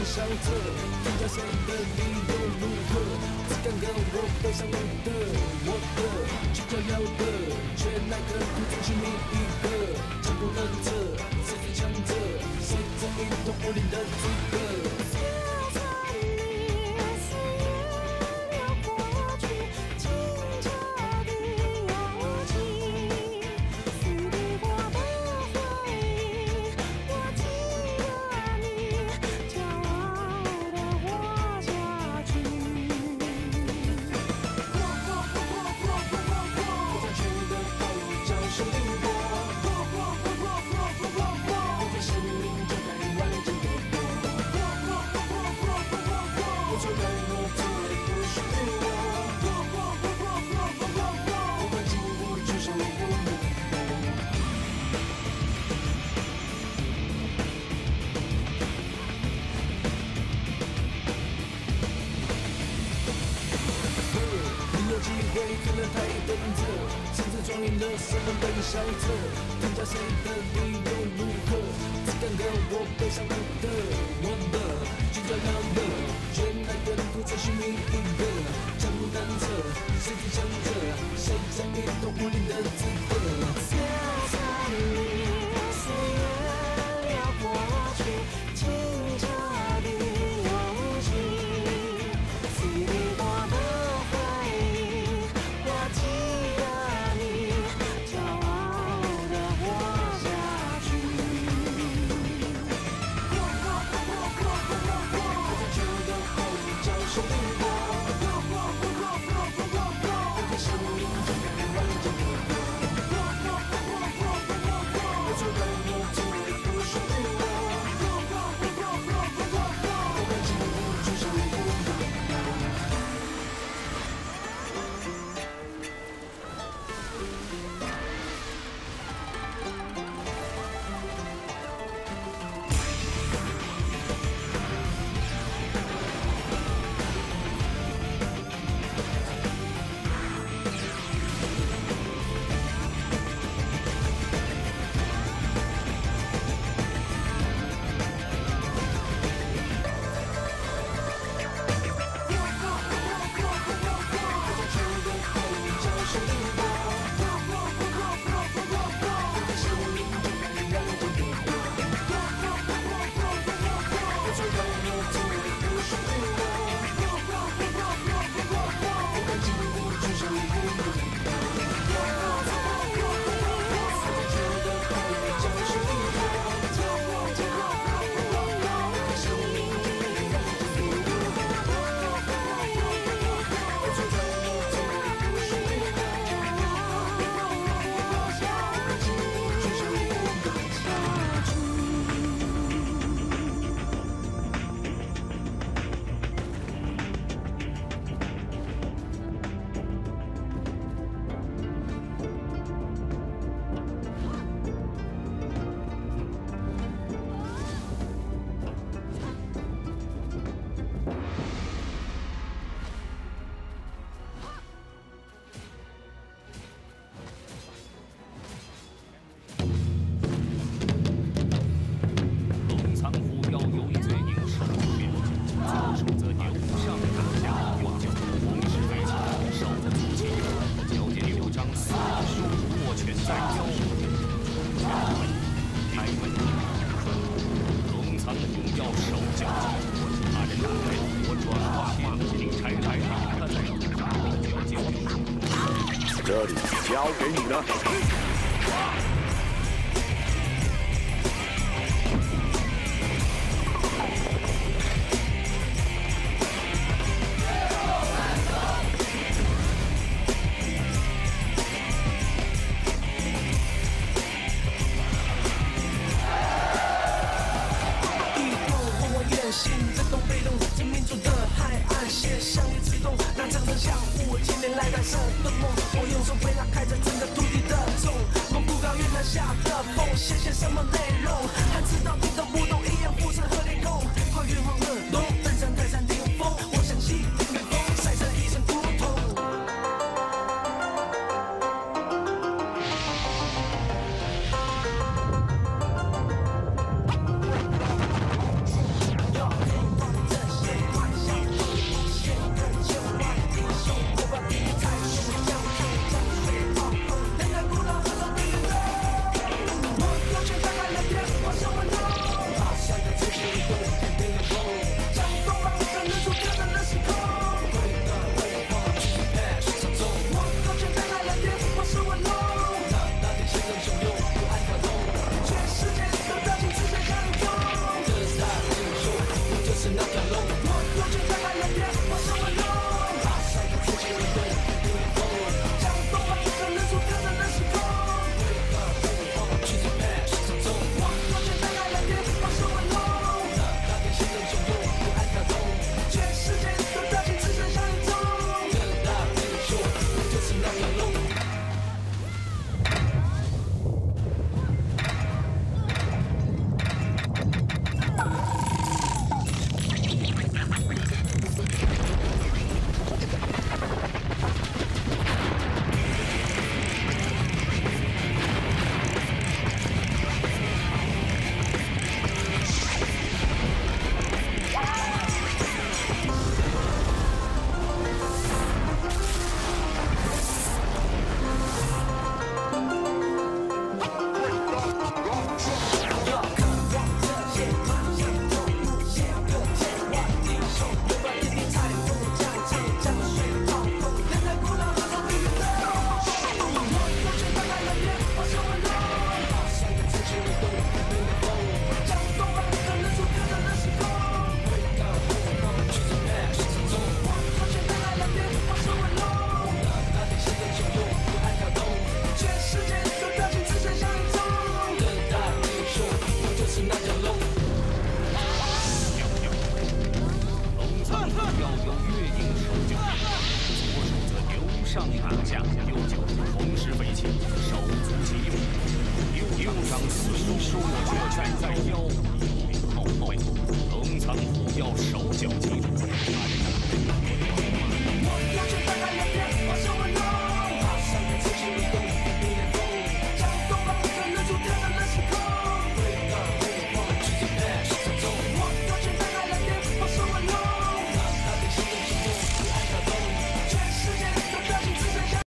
笑着，评价谁的理由如何？只敢跟我背上我的，去跳跃的，却奈何独自去觅一个，强不能测，谁最强者？谁在一统武林的资格？ 可能太笨着，甚至装赢了什么冷笑着，评价谁的理由如何？只敢跟我背上我的，去跳跃的，却奈何独自寻觅一个，江湖难测，谁最强者？谁在一统武林的资格？自在里，岁月流过去，清澈的游记，肆意过的。 这里交给你了。 在东北东，这民族的海岸线向你自动，那长城像我今年来到这的梦，我用手为它开着整个土地的种，蒙古高原南下的风，写些什么内容？汉字到底都不懂，一样肤色和脸孔，花园黄鹤楼，登上泰山顶峰，我想起远风，晒成一身苦痛。 龙下，右脚同时飞起，手足齐用，右掌四手收握拳在腰。